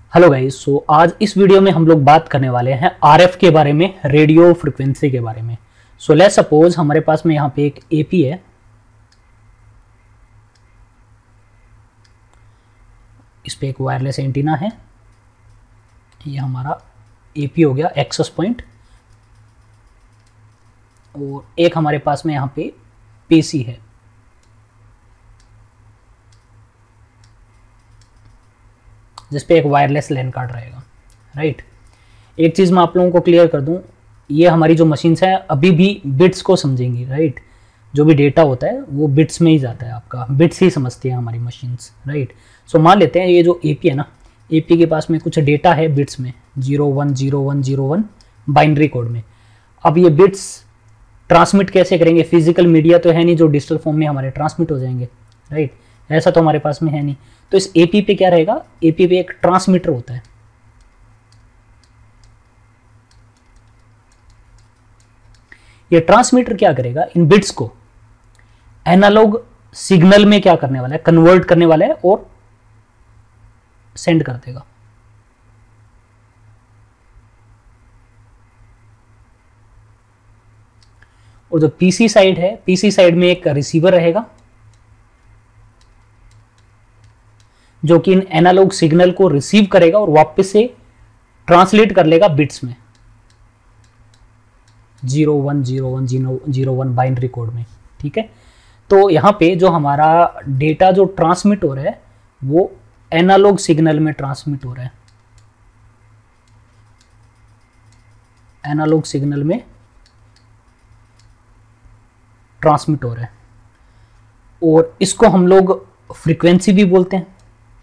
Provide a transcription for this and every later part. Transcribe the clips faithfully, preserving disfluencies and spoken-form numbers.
Hello guys, सो आज इस video में हम लोग बात करने वाले हैं आरएफ के बारे में, रेडियो फ्रिक्वेंसी के बारे में। सो लेट्स सपोज हमारे पास में यहाँ पे एक एपी है, इस पे एक वायरलेस एंटीना है, ये हमारा एपी हो गया एक्सेस पॉइंट, और एक हमारे पास में यहाँ पे पीसी है। जिस पे एक वायरलेस लैन कार्ड रहेगा, राइट। एक चीज़ मैं आप लोगों को क्लियर कर दूं, ये हमारी जो मशीन्स हैं अभी भी बिट्स को समझेंगी, राइट। जो भी डेटा होता है वो बिट्स में ही जाता है, आपका बिट्स ही समझती है हमारी मशीन्स, राइट। सो मान लेते हैं ये जो एपी है ना, एपी के पास में कुछ डेटा है बिट्स में, zero one zero one zero one binary code में। अब ये बिट्स ट्रांसमिट कैसे करेंगे? फिजिकल मीडिया तो है नहीं जो डिजिटल फॉर्म में हमारे ट्रांसमिट हो जाएंगे, राइट। ऐसा तो हमारे पास में है नहीं। तो इस एपी पे क्या रहेगा? एपी पे एक ट्रांसमीटर होता है। ये ट्रांसमीटर क्या करेगा? इन बिट्स को एनालॉग सिग्नल में क्या करने वाला है? कन्वर्ट करने वाला है और सेंड कर देगा। और जो पीसी साइड है, पीसी साइड में एक रिसीवर रहेगा जो कि इन एनालॉग सिग्नल को रिसीव करेगा और वापस से ट्रांसलेट कर लेगा बिट्स में, zero one zero one zero zero one binary code में, ठीक है। तो यहाँ पे जो हमारा डेटा जो ट्रांसमिट हो रहा है वो एनालॉग सिग्नल में ट्रांसमिट हो रहा है, एनालॉग सिग्नल में ट्रांसमिट हो रहा है, और इसको हम लोग फ्रीक्वेंसी भी बोलते हैं।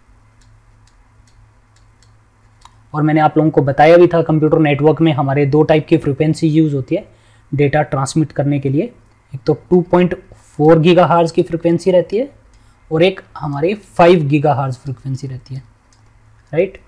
और मैंने आप लोगों को बताया भी था, कंप्यूटर नेटवर्क में हमारे दो टाइप की फ्रीक्वेंसी यूज होती है डेटा ट्रांसमिट करने के लिए। एक तो टू पॉइंट फोर गीगाहर्ट्ज की फ्रीक्वेंसी रहती है और एक हमारी फाइव गीगाहर्ट्ज फ्रीक्वेंसी रहती है, राइट।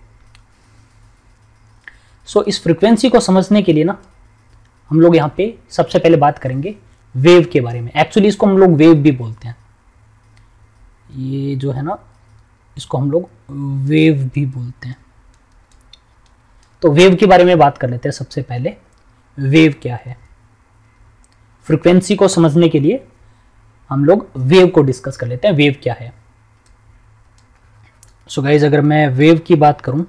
सो इस फ्रीक्वेंसी को समझने के लिए ना हम लोग यहाँ पे सबसे पहले बात करेंगे वेव के बारे में। एक्चुअली इसको हम लोग वेव भी बोलते हैं, ये जो है ना इसको हम लोग वेव भी बोलते हैं। तो वेव के बारे में बात कर लेते हैं। सबसे पहले वेव क्या है? फ्रीक्वेंसी को समझने के लिए हम लोग वेव को डिस्कस कर लेते हैं। वेव क्या है? सो गाइज, अगर मैं वेव की बात करूं,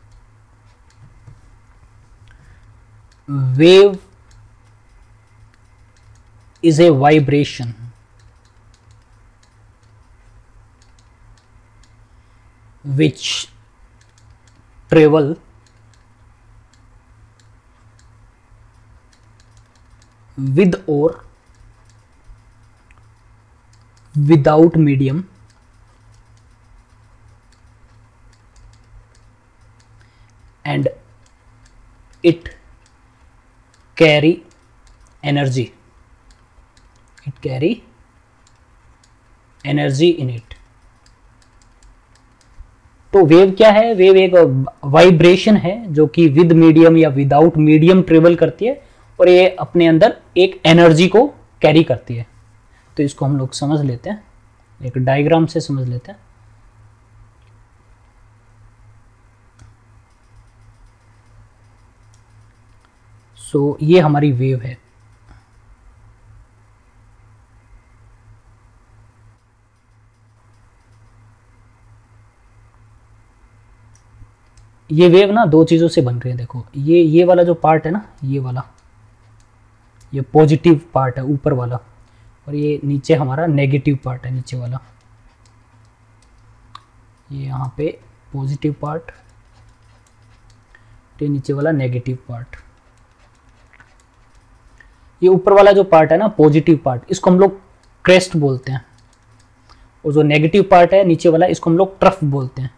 wave is a vibration which travel with or without medium and it carry energy, it carry energy in it। तो वेव क्या है? वेव एक वाइब्रेशन है जो कि विद मीडियम या विदाउट मीडियम ट्रेवल करती है और ये अपने अंदर एक एनर्जी को कैरी करती है। तो इसको हम लोग समझ लेते हैं, एक डायग्राम से समझ लेते हैं। सो ये हमारी वेव है। ये वेव ना दो चीज़ों से बन रही है। देखो, ये ये वाला जो पार्ट है ना, ये वाला, ये पॉजिटिव पार्ट है ऊपर वाला, और ये नीचे हमारा नेगेटिव पार्ट है नीचे वाला। ये यहाँ पे पॉजिटिव पार्ट, ये नीचे वाला नेगेटिव पार्ट। ये ऊपर वाला जो पार्ट है ना, पॉजिटिव पार्ट, इसको हम लोग क्रेस्ट बोलते हैं, और जो नेगेटिव पार्ट है नीचे वाला, इसको हम लोग ट्रफ बोलते हैं।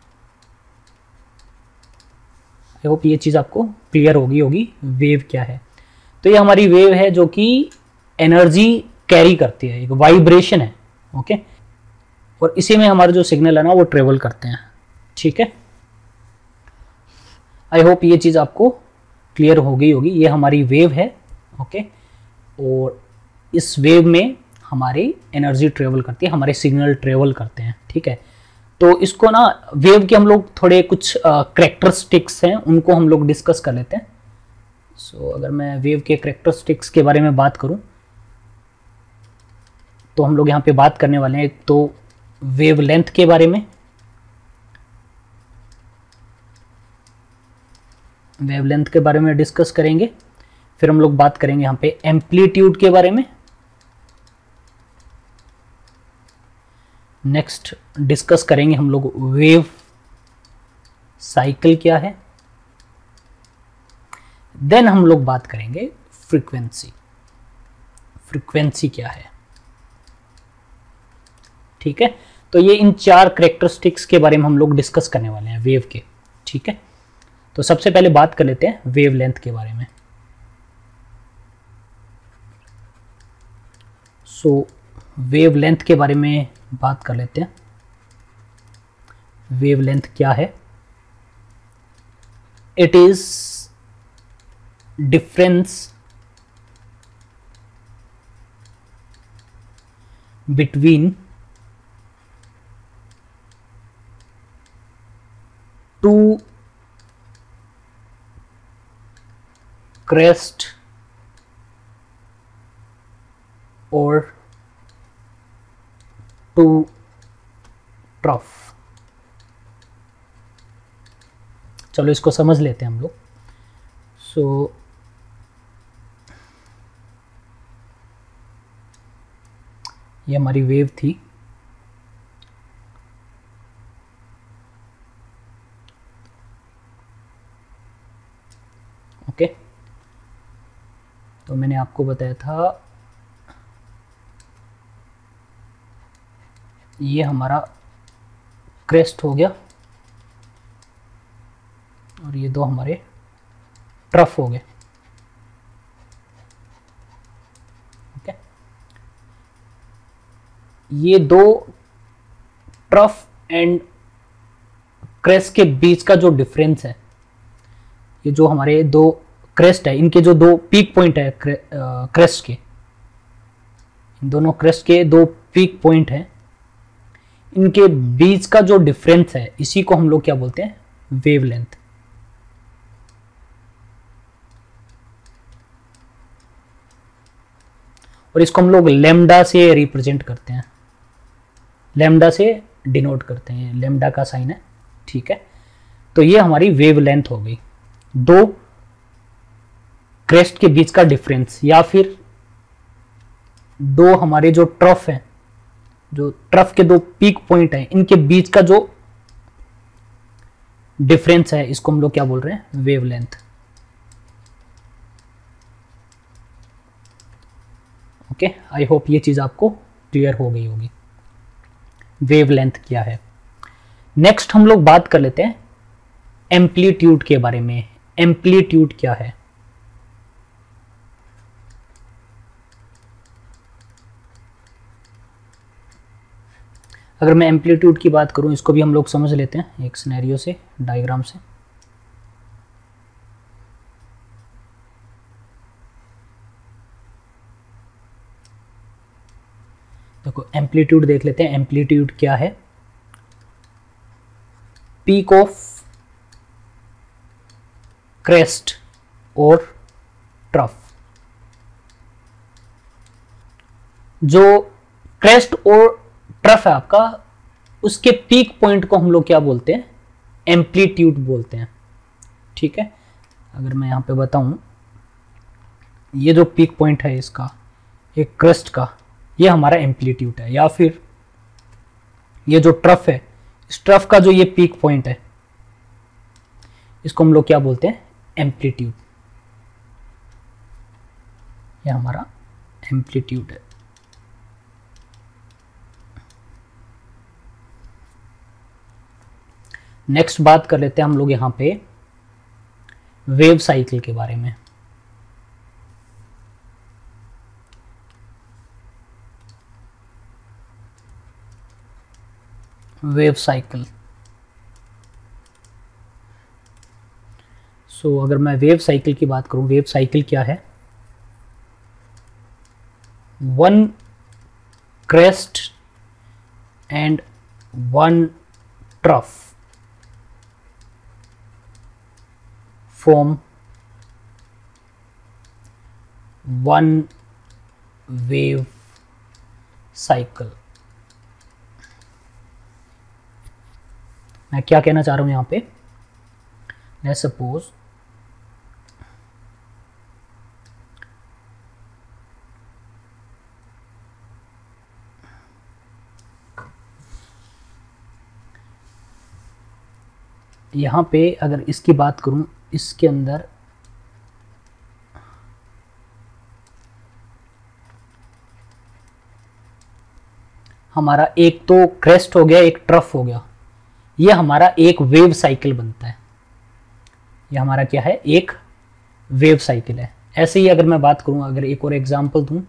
आई होप ये चीज़ आपको क्लियर होगी होगी वेव क्या है। तो ये हमारी वेव है जो कि एनर्जी कैरी करती है, एक वाइब्रेशन है, ओके। और इसी में हमारे जो सिग्नल है ना वो ट्रेवल करते हैं, ठीक है। आई होप ये चीज़ आपको क्लियर हो गई होगी। ये हमारी वेव है, ओके। और इस वेव में हमारी एनर्जी ट्रेवल करती है, हमारे सिग्नल ट्रेवल करते हैं, ठीक है। तो इसको ना वेव के हम लोग थोड़े कुछ करेक्टरिस्टिक्स हैं उनको हम लोग डिस्कस कर लेते हैं। सो so, अगर मैं वेव के करेक्टरिस्टिक्स के बारे में बात करूं तो हम लोग यहाँ पे बात करने वाले हैं एक तो वेव लेंथ के बारे में, वेव लेंथ के बारे में डिस्कस करेंगे। फिर हम लोग बात करेंगे यहाँ पे एम्पलीट्यूड के बारे में। नेक्स्ट डिस्कस करेंगे हम लोग वेव साइकिल क्या है। देन हम लोग बात करेंगे फ्रीक्वेंसी, फ्रीक्वेंसी क्या है। ठीक है, तो ये इन चार करेक्टरिस्टिक्स के बारे में हम लोग डिस्कस करने वाले हैं वेव के। ठीक है, तो सबसे पहले बात कर लेते हैं वेव लेंथ के बारे में। सो वेव लेंथ के बारे में बात कर लेते हैं। वेव लेंथ क्या है? It is difference between two crest or to trough। चलो इसको समझ लेते हैं हम लोग। सो so, ये हमारी वेव थी। Okay okay? तो मैंने आपको बताया था ये हमारा क्रेस्ट हो गया और ये दो हमारे ट्रफ हो गए। ओके, ये दो ट्रफ एंड क्रेस्ट के बीच का जो डिफरेंस है, ये जो हमारे दो क्रेस्ट है, इनके जो दो पीक पॉइंट है क्रे, क्रेस्ट के, इन दोनों क्रेस्ट के दो पीक पॉइंट हैं, इनके बीच का जो डिफरेंस है इसी को हम लोग क्या बोलते हैं? वेवलेंथ। और इसको हम लोग लैम्डा से रिप्रेजेंट करते हैं, लैम्डा से डिनोट करते हैं, लैम्डा का साइन है। ठीक है, तो ये हमारी वेवलेंथ हो गई, दो क्रेस्ट के बीच का डिफरेंस, या फिर दो हमारे जो ट्रफ हैं, जो ट्रफ के दो पीक पॉइंट हैं, इनके बीच का जो डिफरेंस है इसको हम लोग क्या बोल रहे हैं? वेवलेंथ। ओके, आई होप ये चीज आपको क्लियर हो गई होगी वेवलेंथ क्या है। नेक्स्ट हम लोग बात कर लेते हैं एम्पलीट्यूड के बारे में। एम्पलीट्यूड क्या है? अगर मैं एम्पलीट्यूड की बात करूं, इसको भी हम लोग समझ लेते हैं एक सिनेरियो से, डायग्राम से। देखो एम्पलीट्यूड देख लेते हैं, एम्पलीट्यूड क्या है? पीक ऑफ क्रेस्ट और ट्रफ। जो क्रेस्ट और ट्रफ है आपका, उसके पीक पॉइंट को हम लोग क्या बोलते हैं? एम्पलीट्यूड बोलते हैं। ठीक है, अगर मैं यहां पे बताऊं, ये जो पीक पॉइंट है इसका, एक क्रेस्ट का, ये हमारा एम्पलीट्यूड है। या फिर ये जो ट्रफ है, इस ट्रफ का जो ये पीक पॉइंट है, इसको हम लोग क्या बोलते हैं? एम्पलीट्यूड। ये हमारा एम्पलीट्यूड है। नेक्स्ट बात कर लेते हैं हम लोग यहां पे वेव साइकिल के बारे में। Wave cycle. सो अगर मैं वेव साइकिल की बात करूं, वेव साइकिल क्या है? One crest and one trough form one wave cycle। मैं क्या कहना चाह रहा हूं यहां पे, लेट्स सपोज यहां पे अगर इसकी बात करूं, इसके अंदर हमारा एक तो क्रेस्ट हो गया, एक ट्रफ हो गया, ये हमारा एक वेव साइकिल बनता है। ये हमारा क्या है, एक वेव साइकिल है। ऐसे ही अगर मैं बात करूं, अगर एक और एग्जांपल दूं,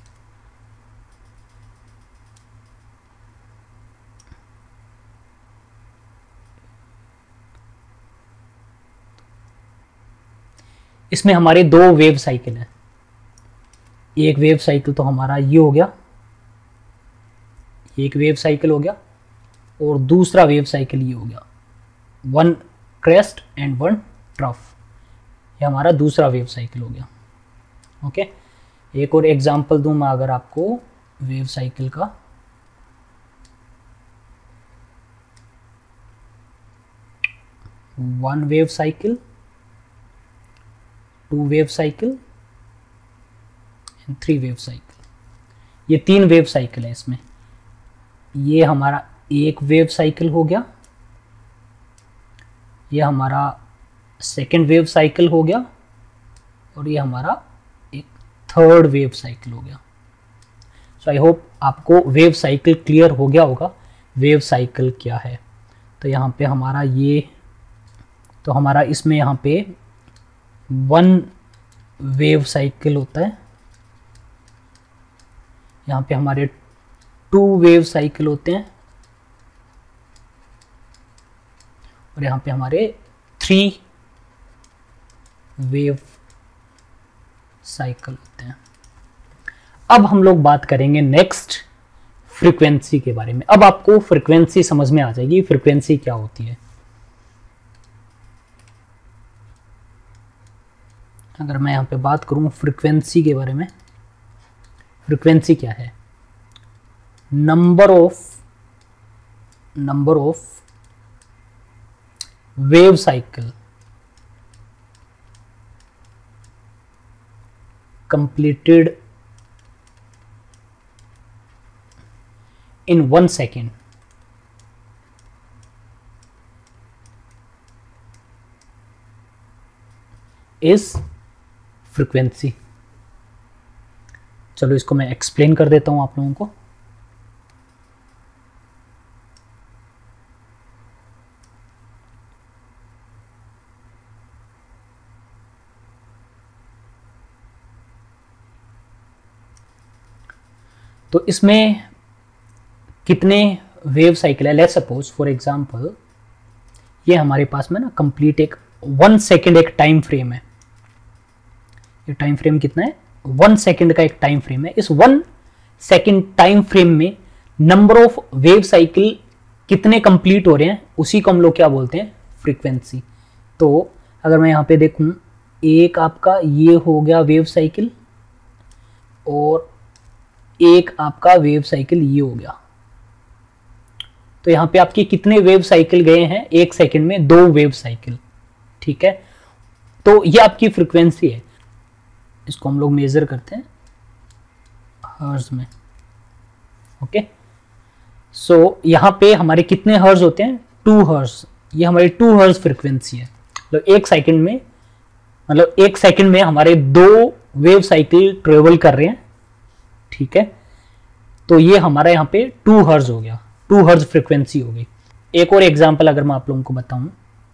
इसमें हमारे दो वेव साइकिल हैं। एक वेव साइकिल तो हमारा ये हो गया, एक वेव साइकिल हो गया, और दूसरा वेव साइकिल ये हो गया, one crest and one trough, ये हमारा दूसरा वेव साइकिल हो गया। ओके, एक और एग्जांपल दूं मैं अगर आपको वेव साइकिल का, one wave cycle, two wave cycle and three wave cycle, ये तीन वेव साइकिल है इसमें। ये हमारा एक वेव साइकिल हो गया, ये हमारा सेकेंड वेव साइकिल हो गया, और ये हमारा एक थर्ड वेव साइकिल हो गया। सो आई होप आपको वेव साइकिल क्लियर हो गया होगा, वेव साइकिल क्या है। तो यहाँ पे हमारा ये, तो हमारा इसमें यहाँ पे वन वेव साइकिल होता है, यहाँ पे हमारे टू वेव साइकिल होते हैं, और यहाँ पे हमारे थ्री वेव साइकिल होते हैं। अब हम लोग बात करेंगे नेक्स्ट फ्रीक्वेंसी के बारे में। अब आपको फ्रीक्वेंसी समझ में आ जाएगी, फ्रीक्वेंसी क्या होती है। अगर मैं यहाँ पे बात करूँ फ्रीक्वेंसी के बारे में, फ्रीक्वेंसी क्या है, number of number of wave cycle completed in one second is frequency। चलो इसको मैं एक्सप्लेन कर देता हूं आप लोगों को। तो इसमें कितने वेव साइकिल है, लेट्स सपोज फॉर एग्जांपल ये हमारे पास में ना कंप्लीट एक वन सेकेंड एक टाइम फ्रेम है। ये टाइम फ्रेम कितना है, वन सेकेंड का एक टाइम फ्रेम है। इस वन सेकेंड टाइम फ्रेम में नंबर ऑफ वेव साइकिल कितने कंप्लीट हो रहे हैं, उसी को हम लोग क्या बोलते हैं, फ्रीक्वेंसी। तो अगर मैं यहाँ पे देखूँ, एक आपका ये हो गया वेव साइकिल, और एक आपका वेव साइकिल ये हो गया। तो यहाँ पे आपके कितने वेव साइकिल गए हैं, एक सेकंड में दो वेव साइकिल, ठीक है। तो ये आपकी फ्रीक्वेंसी है, इसको हम लोग मेजर करते हैं हर्ट्ज में। ओके, सो यहाँ पे हमारे कितने हर्ट्ज होते हैं, टू हर्ट्ज। ये हमारी टू हर्ट्ज फ्रीक्वेंसी है। मतलब एक सेकंड में मतलब एक सेकंड में हमारे दो वेव साइकिल ट्रेवल कर रहे हैं, ठीक है। तो ये हमारा यहाँ पे टू हर्ट्ज हो गया, टू हर्ट्ज फ्रीक्वेंसी हो गई। एक और एग्जांपल अगर मैं आप लोगों को बताऊं,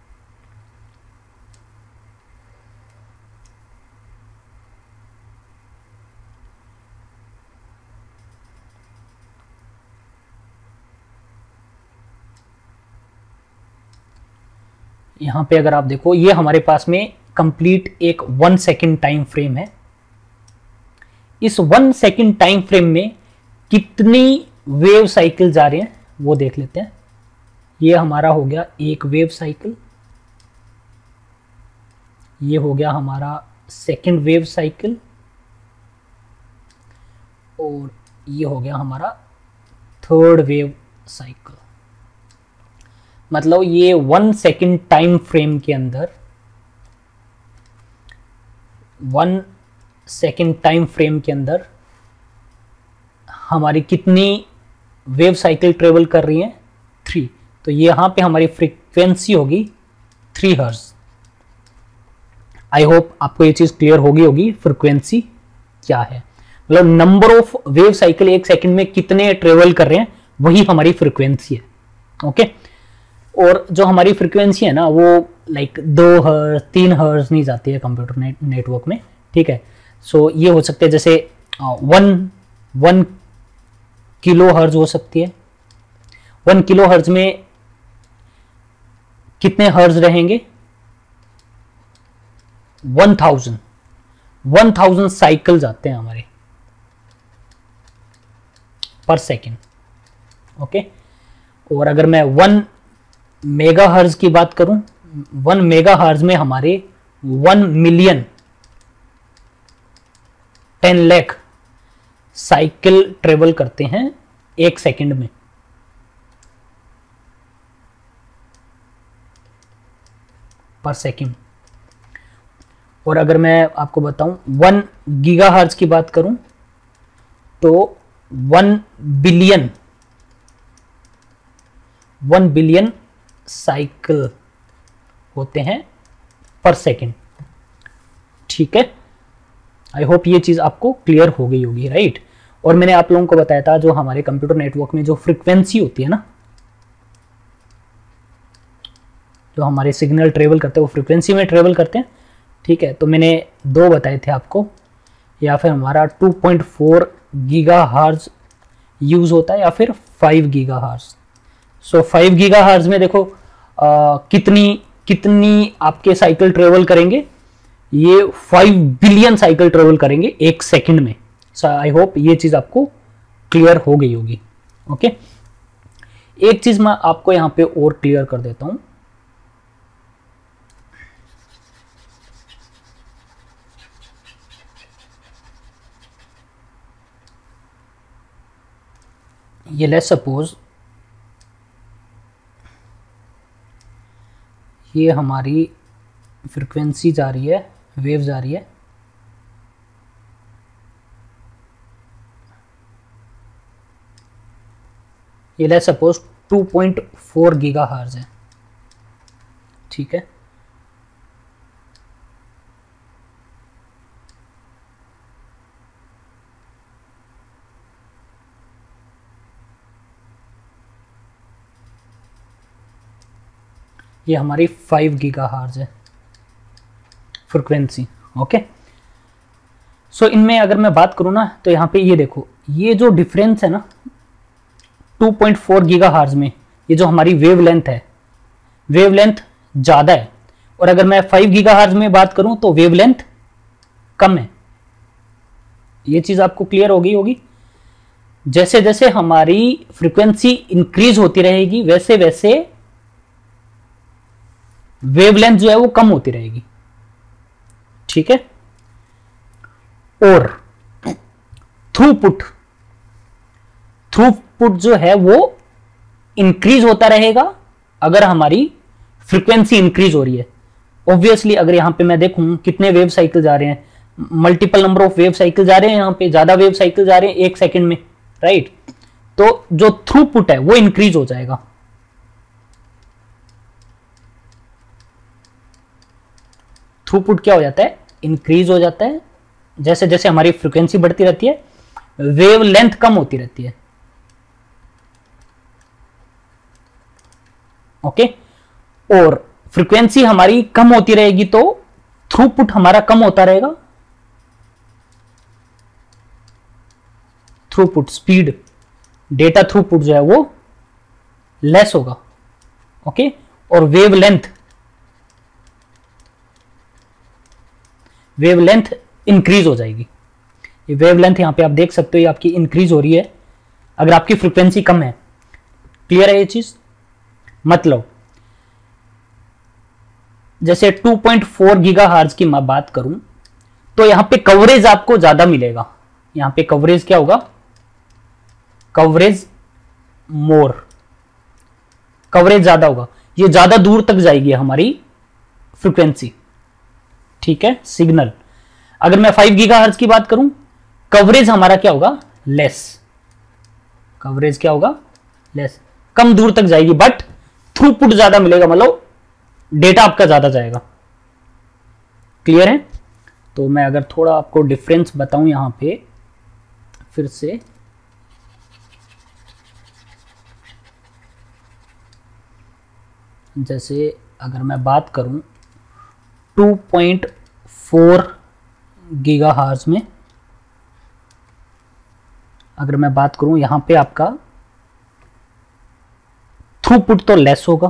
यहां पे अगर आप देखो, ये हमारे पास में कंप्लीट एक वन सेकेंड टाइम फ्रेम है। इस वन सेकेंड टाइम फ्रेम में कितनी वेव साइकिल जा रहे हैं वो देख लेते हैं। ये हमारा हो गया एक वेव साइकिल, ये हो गया हमारा सेकंड वेव साइकिल, और ये हो गया हमारा थर्ड वेव साइकिल। मतलब ये वन सेकेंड टाइम फ्रेम के अंदर, वन सेकेंड टाइम फ्रेम के अंदर हमारी कितनी वेव साइकिल ट्रेवल कर रही हैं? थ्री। तो यहाँ पे हमारी फ्रीक्वेंसी होगी थ्री हर्ट्ज। आई होप आपको ये चीज क्लियर होगी होगी फ्रीक्वेंसी क्या है, मतलब नंबर ऑफ वेव साइकिल एक सेकंड में कितने ट्रेवल कर रहे हैं, वही हमारी फ्रीक्वेंसी है। ओके, और जो हमारी फ्रीक्वेंसी है ना वो लाइक दो हर्ट्ज तीन हर्ट्ज नहीं जाती है कंप्यूटर नेट, नेटवर्क में, ठीक है। सो so, ये हो सकते हैं जैसे वन वन किलो हर्ट्ज हो सकती है। वन किलो हर्ट्ज में कितने हर्ट्ज रहेंगे? One thousand one thousand cycle जाते हैं हमारे पर सेकेंड। ओके, और अगर मैं वन मेगा हर्ट्ज की बात करूं, वन मेगा हर्ट्ज में हमारे one million ten lakh cycle travel करते हैं एक सेकंड में। पर सेकंड। और अगर मैं आपको बताऊं वन गीगा हर्ट्ज की बात करूं तो one billion one billion cycle होते हैं पर सेकंड, ठीक है। आई होप ये चीज आपको क्लियर हो गई होगी, राइट। और मैंने आप लोगों को बताया था जो हमारे कंप्यूटर नेटवर्क में जो फ्रीक्वेंसी होती है ना, जो हमारे सिग्नल ट्रेवल करते हैं वो फ्रीक्वेंसी में ट्रेवल करते हैं, ठीक है। तो मैंने दो बताए थे आपको, या फिर हमारा two point four gigahertz use होता है या फिर five gigahertz. So five gigahertz में देखो आ, कितनी कितनी आपके साइकिल ट्रेवल करेंगे, ये फाइव बिलियन साइकिल ट्रेवल करेंगे एक सेकंड में। सो आई होप ये चीज आपको क्लियर हो गई होगी। ओके, एक चीज मैं आपको यहां पे और क्लियर कर देता हूं। ये लेट्स सपोज ये हमारी फ्रीक्वेंसी जा रही है, वेव जा रही है, ये let's suppose two point four gigahertz है, ठीक है। ये हमारी फाइव गीगा हर्ट्ज है फ्रीक्वेंसी। ओके, सो इनमें अगर मैं बात करूं ना तो यहाँ पे ये देखो, ये जो डिफरेंस है ना two point four gigahertz में, ये जो हमारी वेव लेंथ है, वेव लेंथ ज़्यादा है। और अगर मैं फाइव गीगा हर्ट्ज में बात करूं तो वेव लेंथ कम है। ये चीज़ आपको क्लियर हो गई होगी। जैसे जैसे हमारी फ्रीक्वेंसी इंक्रीज होती रहेगी वैसे वैसे वेवलेंथ जो है वो कम होती रहेगी, ठीक है। और थ्रूपुट थ्रूपुट जो है वो इंक्रीज होता रहेगा अगर हमारी फ्रीक्वेंसी इंक्रीज हो रही है। ऑब्वियसली अगर यहां पे मैं देखूं कितने वेव साइकिल जा रहे हैं, multiple number of wave cycle जा रहे हैं, यहां पे ज्यादा वेव साइकिल जा रहे हैं एक सेकंड में, राइट। तो जो थ्रूपुट है वो इंक्रीज हो जाएगा। थ्रूपुट क्या हो जाता है? इंक्रीज हो जाता है। जैसे जैसे हमारी फ्रीक्वेंसी बढ़ती रहती है वेव लेंथ कम होती रहती है। ओके, और फ्रीक्वेंसी हमारी कम होती रहेगी तो थ्रूपुट हमारा कम होता रहेगा। थ्रूपुट स्पीड, डेटा थ्रूपुट जो है वो लेस होगा। ओके, और wavelength wavelength increase हो जाएगी। ये वेव लेंथ यहां पे आप देख सकते हो ये आपकी इंक्रीज हो रही है अगर आपकी फ्रीक्वेंसी कम है। क्लियर है ये चीज? मतलब जैसे टू पॉइंट फोर गीगाहर्ट्ज की मैं बात करूं तो यहां पे कवरेज आपको ज्यादा मिलेगा। यहां पे कवरेज क्या होगा, कवरेज मोर, कवरेज ज्यादा होगा, ये ज्यादा दूर तक जाएगी हमारी फ्रीक्वेंसी, ठीक है, सिग्नल। अगर मैं फाइव गीगाहर्ट्ज की बात करूं, कवरेज हमारा क्या होगा, लेस, कवरेज क्या होगा, लेस, कम दूर तक जाएगी, बट थ्रूपुट ज्यादा मिलेगा, मतलब डेटा आपका ज्यादा जाएगा। क्लियर है? तो मैं अगर थोड़ा आपको डिफरेंस बताऊं यहां पे फिर से, जैसे अगर मैं बात करूं टू पॉइंट फोर गीगाहर्ट्ज में, अगर मैं बात करूं यहां पे आपका थ्रूपुट तो लेस होगा,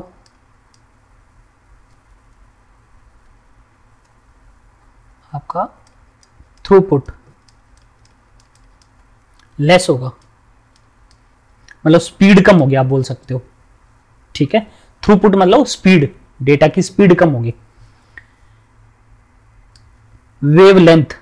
आपका थ्रूपुट लेस होगा, मतलब स्पीड कम होगी आप बोल सकते हो, ठीक है। थ्रूपुट मतलब स्पीड, डेटा की स्पीड कम होगी। वेव लेंथ,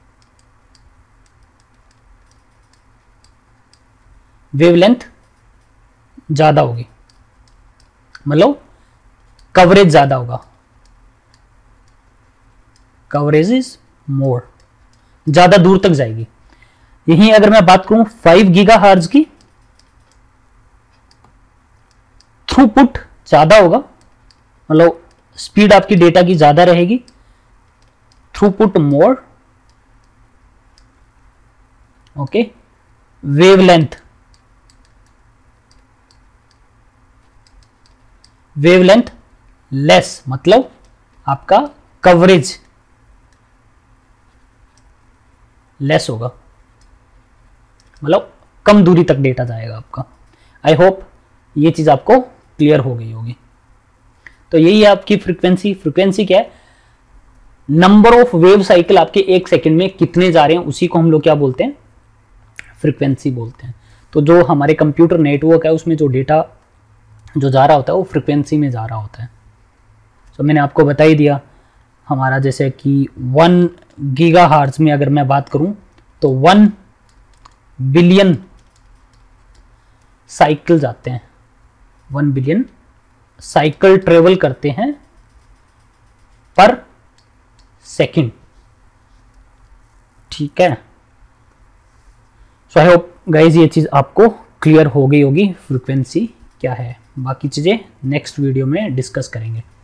वेव लेंथ ज्यादा होगी, मतलब कवरेज ज्यादा होगा, कवरेज इज मोर, ज्यादा दूर तक जाएगी। यही अगर मैं बात करूं फाइव गीगाहर्ट्ज की, थ्रूपुट ज्यादा होगा, मतलब स्पीड आपकी डेटा की ज्यादा रहेगी, throughput more, okay. Wavelength, wavelength less, मतलब आपका कवरेज लेस होगा, मतलब कम दूरी तक डेटा जाएगा आपका। आई होप ये चीज आपको क्लियर हो गई होगी। तो यही है आपकी फ्रीक्वेंसी। फ्रीक्वेंसी क्या है, नंबर ऑफ वेव साइकिल आपके एक सेकंड में कितने जा रहे हैं, उसी को हम लोग क्या बोलते हैं, फ्रीक्वेंसी बोलते हैं। तो जो हमारे कंप्यूटर नेटवर्क है उसमें जो डेटा जो जा रहा होता है वो फ्रीक्वेंसी में जा रहा होता है। तो मैंने आपको बता ही दिया, हमारा जैसे कि वन गीगाहर्ट्ज में अगर मैं बात करूं तो वन बिलियन साइकिल जाते हैं, वन बिलियन साइकिल ट्रेवल करते हैं पर सेकंड, ठीक है। सो आई होप गाइज ये चीज आपको क्लियर हो गई होगी, फ्रीक्वेंसी क्या है। बाकी चीजें नेक्स्ट वीडियो में डिस्कस करेंगे।